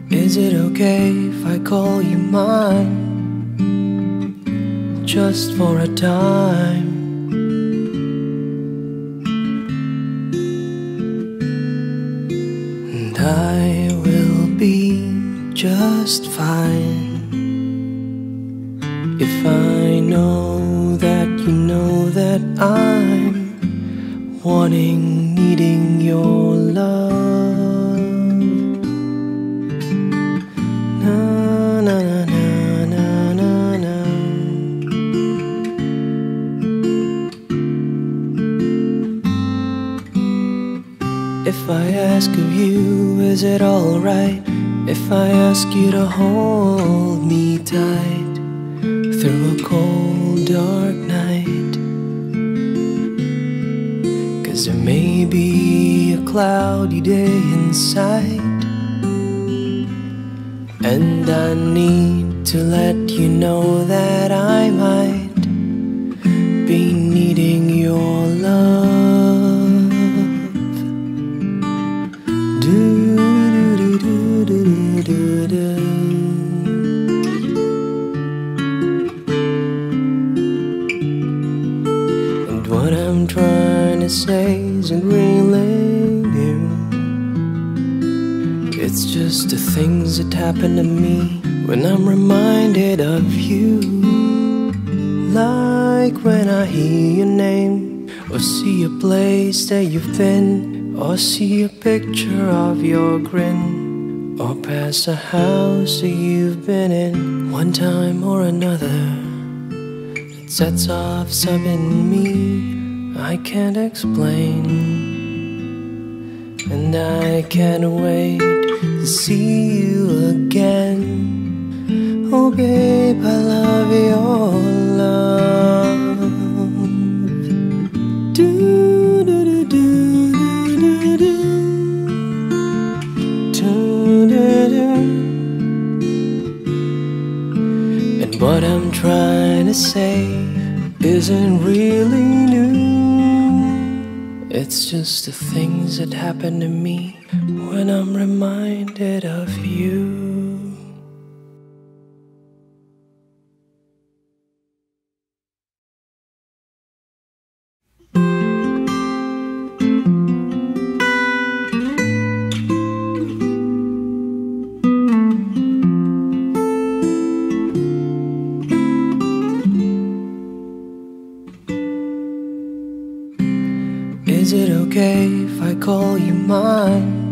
Is it okay if I call you mine, just for a time? And I will be just fine if I know that you know that I'm wanting, needing your love. Na na na na na na na. If I ask of you, is it alright if I ask you to hold me tight through a cold dark night? 'Cause there may be a cloudy day in sight, and I need to let you know that I might be needing your love. Do do do do do do do. And what I'm trying to say isn't really new. It's just the things that happen to me when I'm reminded of you. Like when I hear your name, or see a place that you've been, or see a picture of your grin, or pass a house that you've been in one time or another. It sets off some in me I can't explain, and I can't wait to see you again. Oh babe, I love your love. Do do do do do do do do do. And what I'm trying to say isn't really new. It's just the things that happen to me when I'm reminded of you. Is it okay if I call you mine,